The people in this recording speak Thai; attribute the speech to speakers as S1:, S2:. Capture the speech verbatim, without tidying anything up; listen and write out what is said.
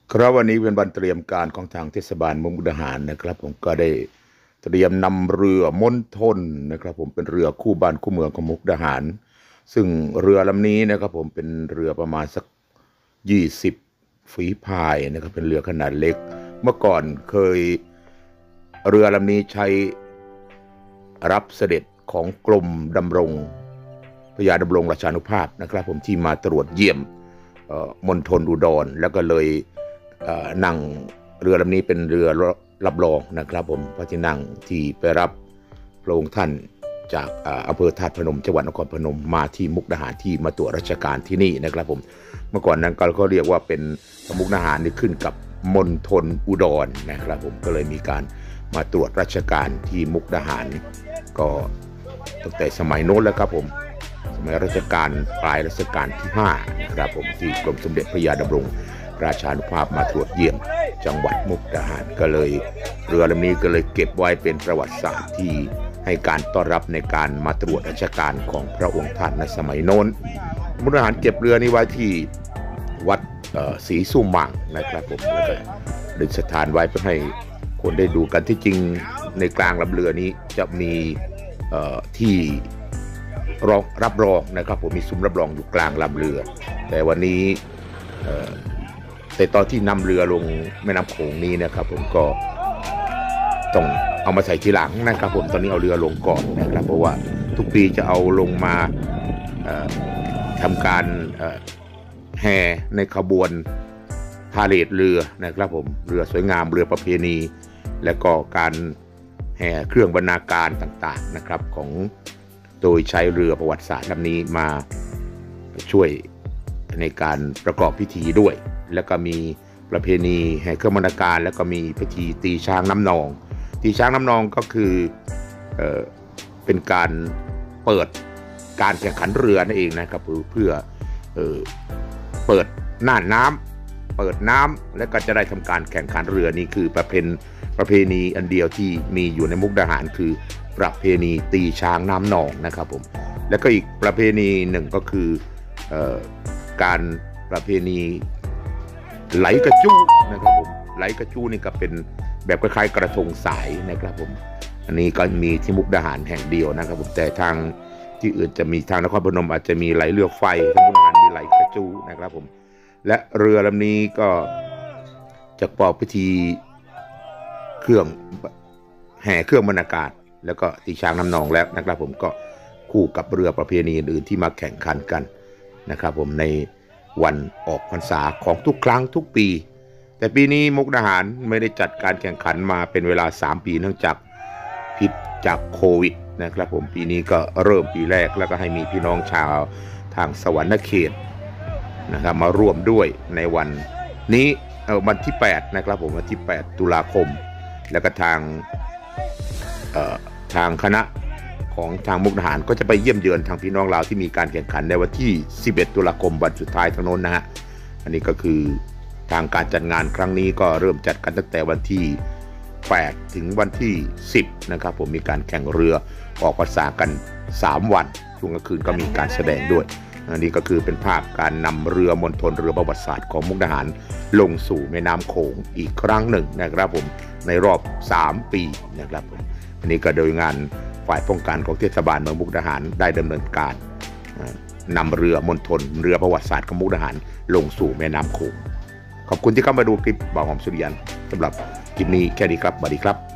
S1: ครับวันนี้เป็นวันเตรียมการของทางเทศบาลมุกดาหารนะครับผมก็ได้เตรียมนำเรือมณฑลนะครับผมเป็นเรือคู่บ้านคู่เมืองของมุกดาหารซึ่งเรือลำนี้นะครับผมเป็นเรือประมาณสักยี่สิบฝีพายนะครับเป็นเรือขนาดเล็กเมื่อก่อนเคยเรือลำนี้ใช้รับเสด็จของกรมดำรงพระยาดำรงราชานุภาพนะครับผมที่มาตรวจเยี่ยมมณฑลอุดรแล้วก็เลยนั่งเรือลำนี้เป็นเรือรับรองนะครับผมพระที่นั่งที่ไปรับพระองค์ท่านจากอำเภอธาตุพนมจังหวัดนครพนมมาที่มุกดาหารที่มาตรวจราชการที่นี่นะครับผมเมื่อก่อนนั้นก็เรียกว่าเป็นมุกดาหารนี่ขึ้นกับมณฑลอุดรนะครับผมก็เลยมีการมาตรวจราชการที่มุกดาหารก็ตั้งแต่สมัยโน้นแล้วครับผมสมัยรัชกาลปลายรัชกาลที่ห้านะครับผมที่กรมสมเด็จพระยาดำรงราชานุภาพมาตรวจเยี่ยมจังหวัดมุกดาหารก็เลยเรือลำนี้ก็เลยเก็บไว้เป็นประวัติศาสตร์ที่ให้การต้อนรับในการมาตรวจราชการของพระองค์ท่านในสมัยโน้นมุกดาหารเก็บเรือนี้ไว้ที่วัดศรีสุมังนะครับผมแล้วก็ดึงสถานไว้เพื่อให้คนได้ดูกันที่จริงในกลางลำเรือนี้จะมีที่รองรับรองนะครับผมมีซุ้มรับรองอยู่กลางลำเรือแต่วันนี้แต่ตอนที่นำเรือลงแม่น้ำโขงนี้นะครับผมก็ต้องเอามาใส่ทีหลังนะครับผมตอนนี้เอาเรือลงก่อนนะครับเพราะว่าทุกปีจะเอาลงมาทำการแห่ในขบวนพาเหรดเรือนะครับผมเรือสวยงามเรือประเพณีและก็การแห่เครื่องบรรณาการต่างๆนะครับของโดยใช้เรือประวัติศาสตร์ลำนี้มาช่วยในการประกอบพิธีด้วยแล้วก็มีประเพณีแห่เครื่องบรรณาการแล้วก็มีพิธีตีช้างน้ำนองตีช้างน้ำนองก็คือเอ่อเป็นการเปิดการแข่งขันเรือนั่นเองนะครับเพื่อเอ่อเปิดน่านน้ำเปิดน้ำและก็จะได้ทำการแข่งขันเรือนี่คือประเพณีประเพณีอันเดียวที่มีอยู่ในมุกดาหารคือประเพณีตีช้างน้ำนองนะครับผมแล้วก็อีกประเพณีหนึ่งก็คือเอ่อการประเพณีไหลกระจู้นะครับผมไหลกระจู้นี่ก็เป็นแบบคล้ายๆกระทงสายนะครับผมอันนี้ก็มีที่มุกดาหารแห่งเดียวนะครับผมแต่ทางที่อื่นจะมีทางนครพนมอาจจะมีไหลเรือไฟทางมุกดาหารมีไหลกระจู้นะครับผมและเรือลำนี้ก็จะประกอบพิธีเครื่องแห่เครื่องบรรณาการแล้วก็ตีช้างน้ำนองแล้วนะครับผมก็คู่กับเรือประเพณีอื่นๆที่มาแข่งขันกันนะครับผมในวันออกพรรษาของทุกครั้งทุกปีแต่ปีนี้มุกดาหารไม่ได้จัดการแข่งขันมาเป็นเวลาสามปีเนื่องจากพิษจากโควิดนะครับผมปีนี้ก็เริ่มปีแรกแล้วก็ให้มีพี่น้องชาวทางสวรรค์เขตนะครับมาร่วมด้วยในวันนี้เออวันที่แปดนะครับผมวันที่แปดตุลาคมแล้วก็ทางเอ่อทางคณะของทางมุกดาหารก็จะไปเยี่ยมเยือนทางพี่น้องลาวที่มีการแข่งขันในวันที่สิบเอ็ดตุลาคมวันสุดท้ายทางโน้นนะฮะอันนี้ก็คือทางการจัดงานครั้งนี้ก็เริ่มจัดกันตั้งแต่วันที่แปดถึงวันที่สิบนะครับผมมีการแข่งเรือออกพรรษากันสามวันช่วงกลางคืนก็มีการแสดงด้วยอันนี้ก็คือเป็นภาพการนำเรือมณฑลเรือประวัติศาสตร์ของมุกดาหารลงสู่แม่น้ำโขงอีกครั้งหนึ่งนะครับผมในรอบสามปีนะครับผมอันนี้ก็โดยงานฝ่ายป้องกันของเทศบาลเมืองมุกดาหารได้ดำเนินการนำเรือมณฑลเรือประวัติศาสตร์ของมุกดาหารลงสู่แม่น้ำโขงขอบคุณที่เข้ามาดูคลิปบ่าวหอมสุริยันสำหรับคลิปนี้แค่นี้ครับสวัสดีครับ